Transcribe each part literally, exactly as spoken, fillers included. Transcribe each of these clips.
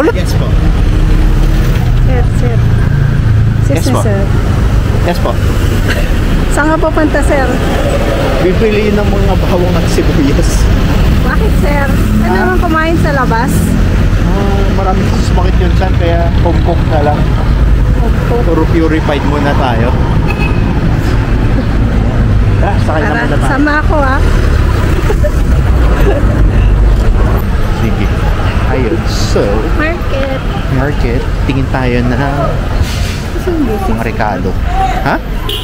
Ulit? Yes po. Sir, sir. Sir, Yes po. sir. Yes po. Saan nga pupunta, sir? Bibili ng mga bawang at sibuyas. Bakit, sir? Ano naman kumain sa labas? Ah, marami kasi sumakit yun saan, kaya pump na lang. Puro purified muna tayo. Ah, sakay na Tara, muna tayo. sama ako, ha? Sige. Ayun. So, Market. market. Tingin tayo na mga rekado. Ha?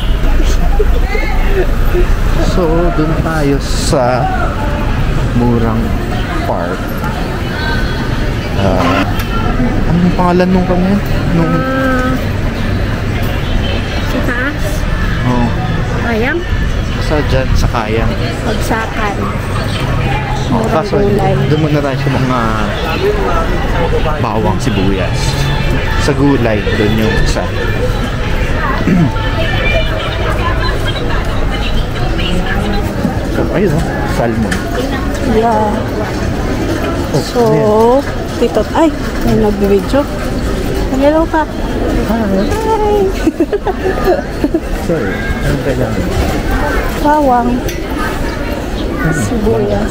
So, dun tayo sa murang park. Ah, ano yung pangalan nung kami? Nung... Uh, sa taas. Oh, Ayang. sa dyan, sa Kayang. Pagsakan. Oh, Murang kaso, gulay. doon muna tayo sa mga bawang sibuyas. Sa gulay, doon yung isa. So, ayun o, salmon. Yeah. Oh, So, ano yan? dito. Ay, may nag-video. Hello ka. Hi. Sorry, anong kailangan? Bawang. Sibuyas.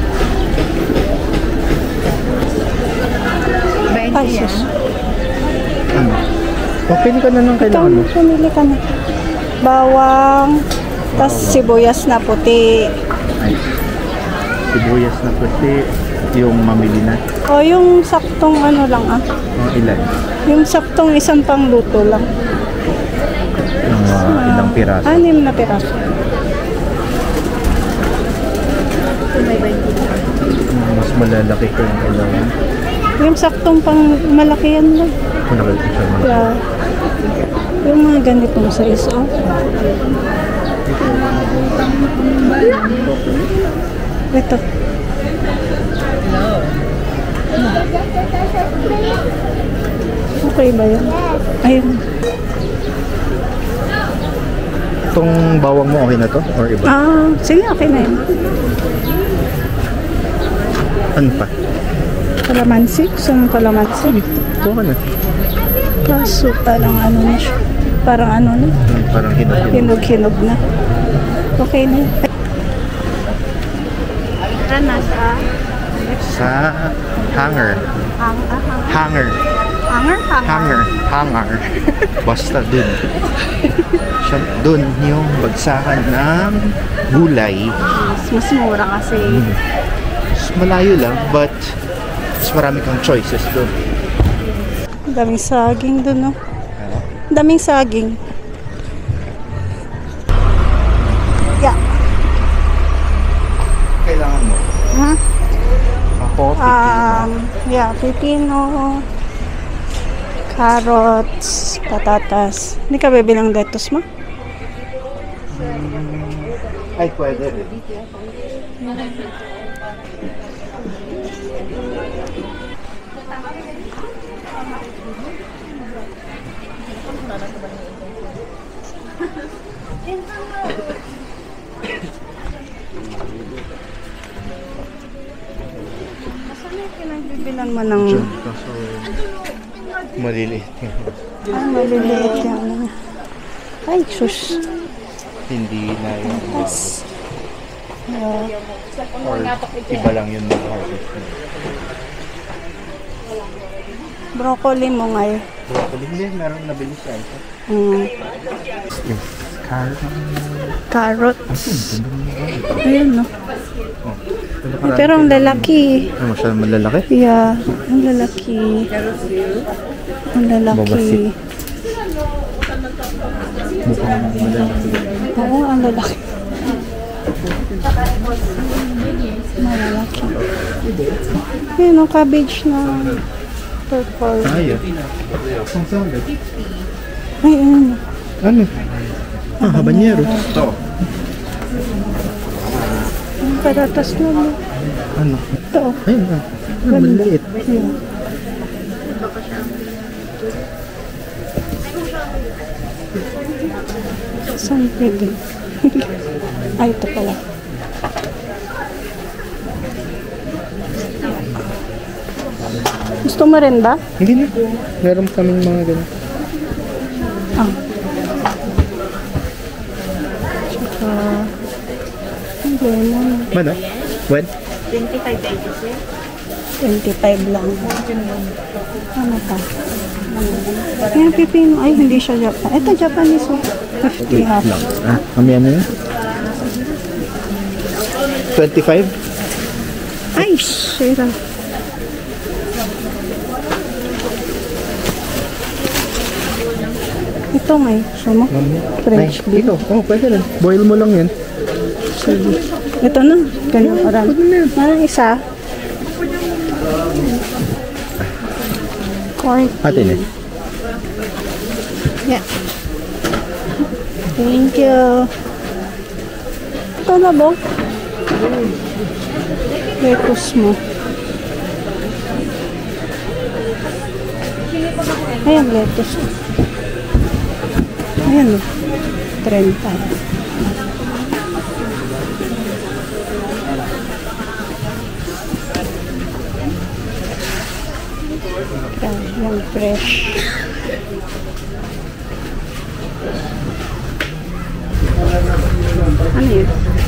Ay, sus. Ano? O, pili ka na ng kailangan mo. Ito, pumili ka na. Bawang. Tapos sibuyas na puti. Ay, sibuyas na puti, yung mamili na. O, yung saktong ano lang ah. Mga ilan? Yung saktong isang pangluto lang. Yung uh, ilang piraso. Anim na piraso. Mas malalaki ko yung kailangan. Yung saktong pang malaki yan lang. Malaki ko siya. Malaki. Yeah. Yung mga ganitong size, oh. Ito. Okay ba yan? Ayun. Itong bawang mo, okay na to? Or iba? Ah, sige, okay na yun. Ano pa? Kalamansi? Gusto mong kalamansi? Kuha ka na. Kaso parang ano na siya. Parang ano na. Hmm, Parang hinag-hinag. Hinog-hinog na. Okay na. Nasa Sa hanger. hang ah, Hanger. hanger Hanger. Hanger. Basta dun. Siya, dun yung bagsakan ng gulay. mas mura kasi. Mas malayo lang, but mas marami kang choices dun. Ang daming saging dun, no? Ano? Ang daming saging. Yeah. Kailangan mo? Ha? Ako, Um, yeah, pipino, carrots, patatas. Hindi ka bibilang lettuce mo? Ay, pwede rin. Saan yung pinagbibilan mo ng... Diyan, kaso maliliit. Ay, maliliit yan. Ay, sus. Hindi na yung Yes. Yeah. or iba lang yun ng harvest. Broccoli mo ngayon. Broccoli, hindi, meron nabili siya. Mm. Yes, carrot. Carrots. Ayun, no? Oh, Ay, pero ang lalaki. ano siya, malalaki? Yeah, ang lalaki. Ang lalaki. Babasit. Mukhang malalaki. Oo, ang lalaki. Malalaki. Ayun, ang cabbage na purple. Ayaw. Ang salad. Ay, ano? Ano? Ah, habanero. Ito. Ang patatas na, no? Ano? Ito, oh. Ayun ah. Ah, maliit. Ayun. Saan pwede? Ay, ito pala. Gusto mo rin ba? Hindi na. Meron kaming mga ganun. Ah. Tsaka, ang lemon. Mano? When? twenty-five lang. Ano pa? Yan, pipino. Ay, hindi siya Japan. Ito, Japanese. Oh. fifty half. lang. Ah, kami ano yun? twenty-five? Ay, sira. Ito may. Gusto mo? French Ay, bean. ito. Oh, pwede rin. Boil mo lang yan. Sige. Ito na. Ganyan parang. Parang isa. Corn. Atin eh. Yeah. Thank you. Ito na ba? Lettuce mo. Ayan, lettuce. Ayan o. thirty. Ayan, yung fresh. Ano yun?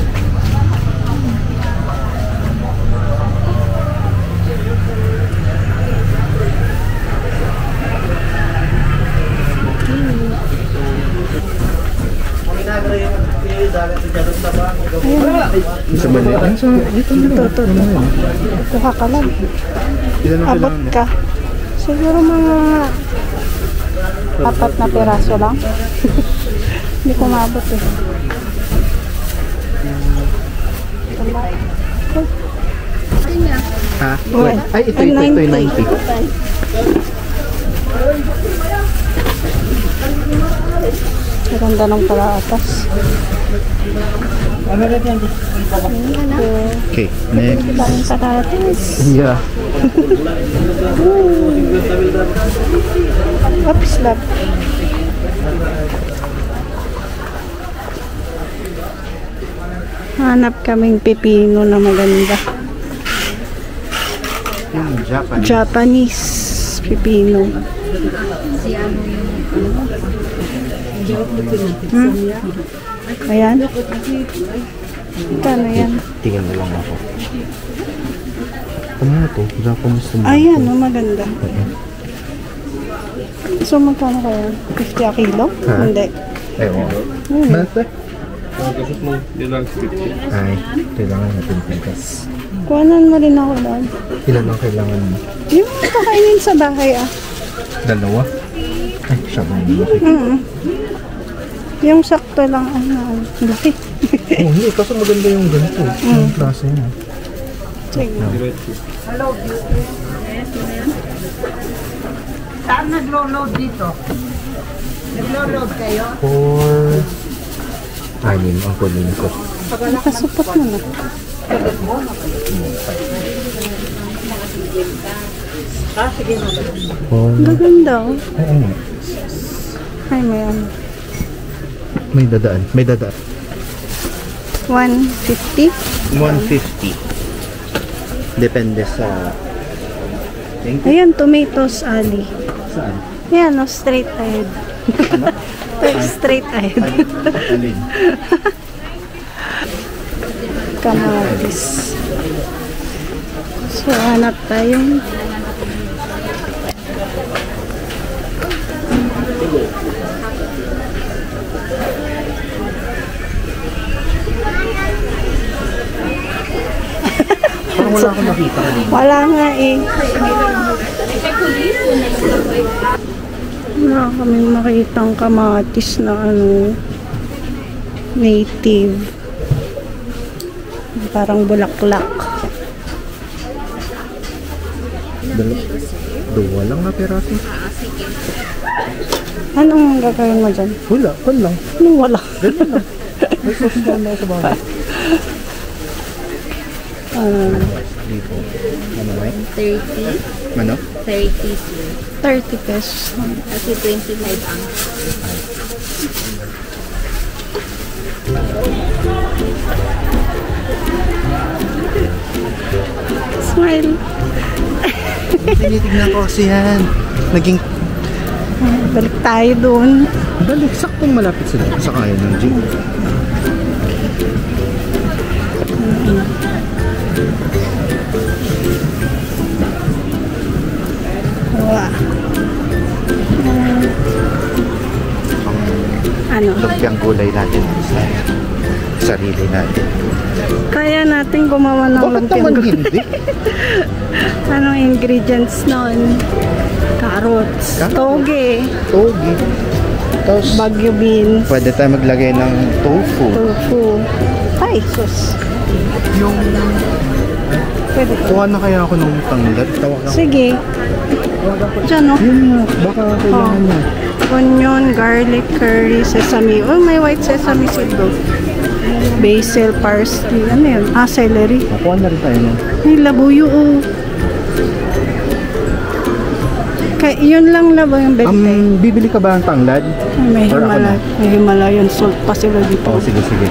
Sa mali. Ano sa... Ito na. Ito, ito, ito. Kuha ka lang. Ilan ang Abot kailangan mo? ka. Siguro mga apat na piraso lang. Hindi ko maabot eh. Ha? Wait. Ay, ito, ito, ito, ito, ninety. Maganda ng palaatas. Okay, next. Daming patatas. Yeah. Oops, love. Hanap kaming pipino na maganda. Yung Japanese. Japanese pipino. Hmm? Ayan. Kano yan? Tingnan mo lang ako. Ano na to? Japanese tomato. Ayan, oh, maganda. So, magkano kaya? fifty a kilo? Ha? Hindi. Ewan. Hmm. Mate? Ay, kailangan natin pigas. Kuhanan mo rin ako doon. Ilan ang kailangan mo? Yung kakainin sa bahay ah. Dalawa? Ay, siya ba yung laki? Mm. Yung sakto lang ang ano. Laki. Oh, hindi. Kaso maganda yung ganito. Yung klase niya. Sige. Saan naglo-load dito? Naglo-load kayo? For... Anim ang kunin ko. Nakasupot mo na. Ah, sige mo. For... Gaganda oh. Ay, ano? Ay, may ano. May dadaan. May dadaan. one fifty? one fifty. Depende sa... Thank you. Ayan, tomatoes ali. Saan? Ayan, oh, straight ahead. Straight ahead. Alin? Kamatis. So, hanap tayong Parang wala akong nakita. wala nga eh. Wala kami makitang kamatis na ano, native. Parang bulaklak. Dalawa. Dua lang na peraso. Anong gagawin mo dyan? Wala. Pan lang. Anong wala? Ganun lang. May sauce down na sa bahay. Ah, Dito. Ano ba? thirty, Ano? thirty sir. thirty pesos. Kasi twenty-five ang. Smile. Tinitignan ko kasi yan. Naging Balik tayo doon. balik, saktong malapit sila sa kaya ng jeep. Wow. Ano? Lumpiang gulay natin sa sarili natin. Kaya natin gumawa ng Bakit lumpiang naman gulay. hindi? Anong ingredients nun? Carrots, Carrots. toge, Togi. Tapos, bagyo beans, pwede tayo maglagay ng tofu. tofu. Ay, sus. Yung, Pwede. kuha na kaya ako ng tanglad. Tawag ako. Sige. Diyan, no? Yun nga, baka kailangan Oh. niya. Onion, garlic, curry, sesame. Oh, may white sesame seed do. Basil, parsley. Ano yun? Ah, celery. Kuha na rin tayo niya. May labuyo, oh. Kaya, yun lang labo yung bente. Um, bibili ka ba ng tanglad? Ay, may or ako Himala. na? May Himalayan salt pa sila dito. Oo, sige, sige.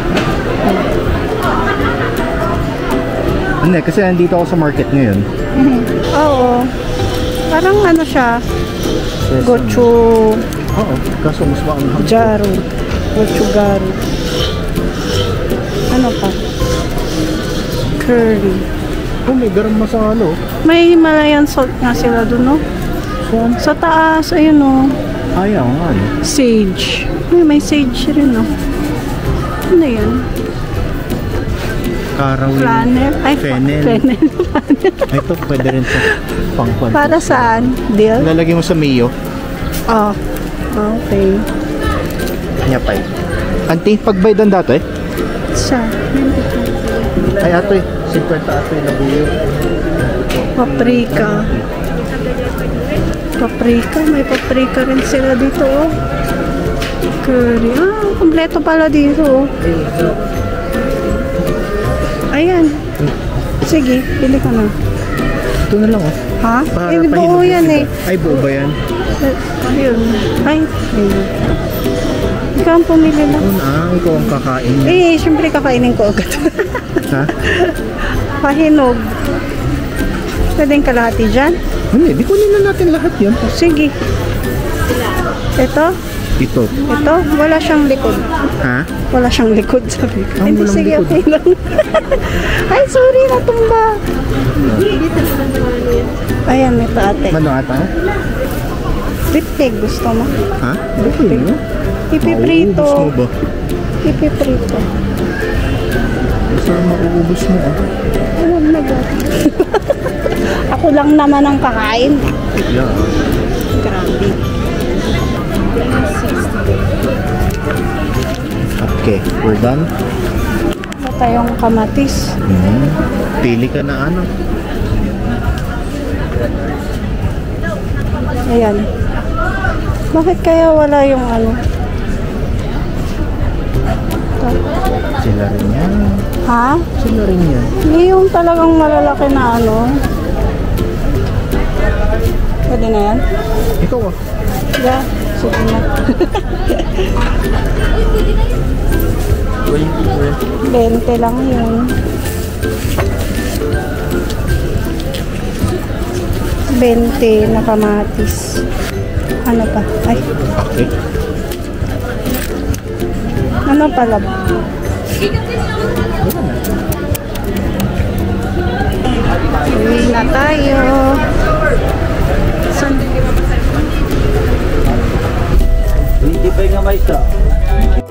Hindi, kasi nandito ako sa market ngayon. Oo. Parang ano siya, Sesame. gochu Oo, kaso mas maanghang. garu. Gochu garu. Ano pa? Curry. Oh, may garam masalo. May Himalayan salt nga sila dun, no? Saan? Sa taas, ayun, no? Ayaw nga, no? Sage. May, may sage rin, no? Ano yan? Caraway. Flanel? Ay, Fennel. fennel. Ito, pwede rin sa pangkwan. Para saan? Dill? Lalagay mo sa mayo. Oh. Okay. Nyapay. Auntie, pagbaydan dati? Siya. Ay, ato eh. fifty ato yung labuyo. Paprika. Paprika. May paprika rin sila dito, oh. Curry. Ah, kompleto pala dito, oh. Ayan. Sige, pili ka na. Ito na lang, oh. Ha? Para Eh, buo pahinog yan, yung eh. iba. Ay, buo ba yan? Ayun. Ay, ayun. Ikaw ang pumili lang. Oo na, ikaw ang kakain niya. Eh, syempre kakainin ko agad. Ha? Pahinog. Pwedeng kalahati dyan? Hindi, di kunin na natin lahat yan. Sige. Ito? Ito. Ito? Wala siyang likod. Ha? Wala siyang likod, sabi ko. Ah, Hindi, walang sige, likod. okay lang. Ay, sorry, natumba. Ayan, ito ate. Ano ata? Bitpig, gusto mo? Ha? Okay, no? Ipiprito. Mauubos mo ba? Ipiprito. Gusto mo mauubos mo, ah. Huwag na ba? Ako lang naman ang kakain. Yeah. Grabe. Okay, we're done. Wala tayong kamatis. Hmm. Pili ka na ano. Ayan. Bakit kaya wala yung ano? Sila rin yan. Ha? Sila rin yan. Hindi yung talagang malalaki na ano. Pwede na yan? Ikaw ah. Yeah, sige na. twenty lang yun. twenty na kamatis. Ano pa? Ay, Okay. ano pala? Uwi na tayo. San? Hindi pa nga may isa.